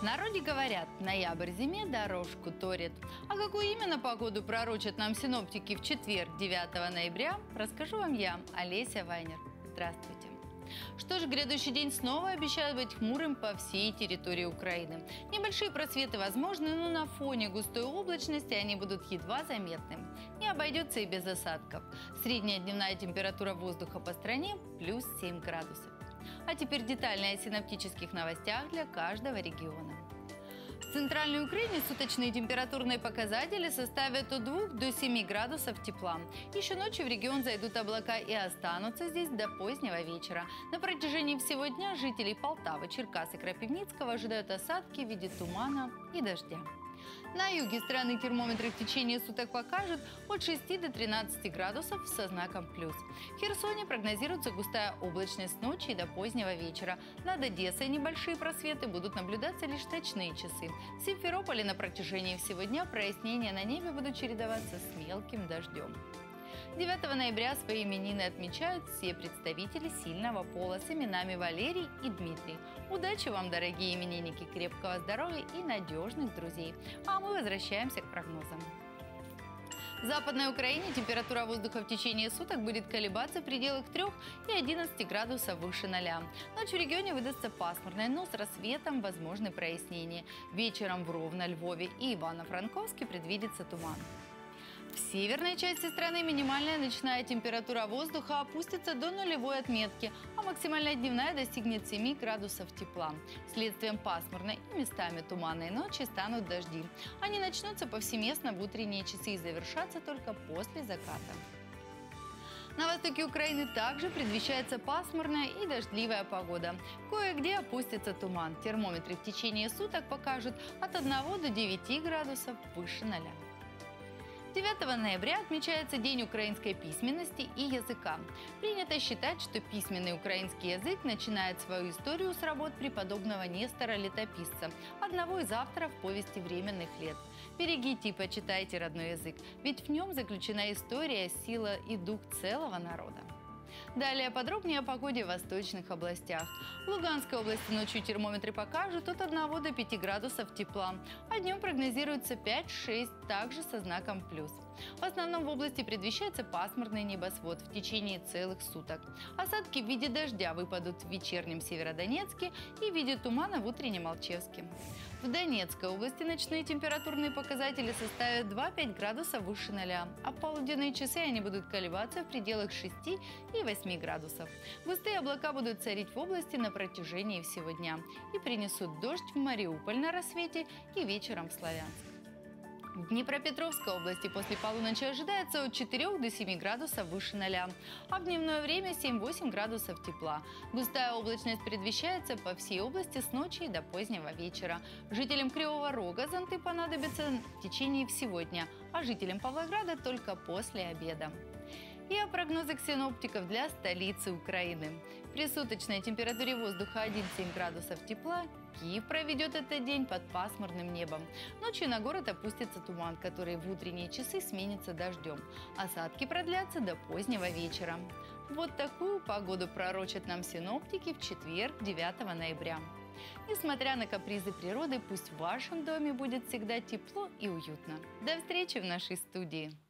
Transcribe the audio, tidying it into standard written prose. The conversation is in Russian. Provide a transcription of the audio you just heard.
народе говорят, ноябрь зиме дорожку торит. А какую именно погоду пророчат нам синоптики в четверг, 9 ноября, расскажу вам я, Олеся Вайнер. Здравствуйте. Что ж, грядущий день снова обещает быть хмурым по всей территории Украины. Небольшие просветы возможны, но на фоне густой облачности они будут едва заметны. Не обойдется и без осадков. Средняя дневная температура воздуха по стране плюс 7 градусов. А теперь детальнее о синоптических новостях для каждого региона. В центральной Украине суточные температурные показатели составят от 2 до 7 градусов тепла. Еще ночью в регион зайдут облака и останутся здесь до позднего вечера. На протяжении всего дня жителей Полтавы, Черкас и Крапивницкого ожидают осадки в виде тумана и дождя. На юге страны термометры в течение суток покажут от 6 до 13 градусов со знаком плюс. В Херсоне прогнозируется густая облачность с ночи и до позднего вечера. Над Одессой небольшие просветы будут наблюдаться лишь в ночные часы. В Симферополе на протяжении всего дня прояснения на небе будут чередоваться с мелким дождем. 9 ноября свои именины отмечают все представители сильного пола с именами Валерий и Дмитрий. Удачи вам, дорогие именинники, крепкого здоровья и надежных друзей. А мы возвращаемся к прогнозам. В Западной Украине температура воздуха в течение суток будет колебаться в пределах 3 и 11 градусов выше 0. Ночь в регионе выдастся пасмурной, но с рассветом возможны прояснения. Вечером в Ровно, Львове и Ивано-Франковске предвидится туман. В северной части страны минимальная ночная температура воздуха опустится до нулевой отметки, а максимальная дневная достигнет 7 градусов тепла. Следствием пасмурной и местами туманной ночи станут дожди. Они начнутся повсеместно в утренние часы и завершатся только после заката. На востоке Украины также предвещается пасмурная и дождливая погода. Кое-где опустится туман. Термометры в течение суток покажут от 1 до 9 градусов выше 0. 9 ноября отмечается День украинской письменности и языка. Принято считать, что письменный украинский язык начинает свою историю с работ преподобного Нестора Летописца, одного из авторов повести «Временных лет». Берегите и почитайте родной язык, ведь в нем заключена история, сила и дух целого народа. Далее подробнее о погоде в восточных областях. В Луганской области ночью термометры покажут от 1 до 5 градусов тепла, а днем прогнозируется 5-6, также со знаком плюс. В основном в области предвещается пасмурный небосвод в течение целых суток. Осадки в виде дождя выпадут в вечернем Северодонецке и в виде тумана в утреннем Алчевске. В Донецкой области ночные температурные показатели составят 2-5 градусов выше 0, а в полуденные часы они будут колебаться в пределах 6 и 8 градусов. Густые облака будут царить в области на протяжении всего дня и принесут дождь в Мариуполь на рассвете и вечером в Славянск. В Днепропетровской области после полуночи ожидается от 4 до 7 градусов выше 0, а в дневное время 7-8 градусов тепла. Густая облачность предвещается по всей области с ночи и до позднего вечера. Жителям Кривого Рога зонты понадобятся в течение всего дня, а жителям Павлограда только после обеда. И о прогнозах синоптиков для столицы Украины. При суточной температуре воздуха 1-7 градусов тепла Киев проведет этот день под пасмурным небом. Ночью на город опустится туман, который в утренние часы сменится дождем. Осадки продлятся до позднего вечера. Вот такую погоду пророчат нам синоптики в четверг, 9 ноября. Несмотря на капризы природы, пусть в вашем доме будет всегда тепло и уютно. До встречи в нашей студии!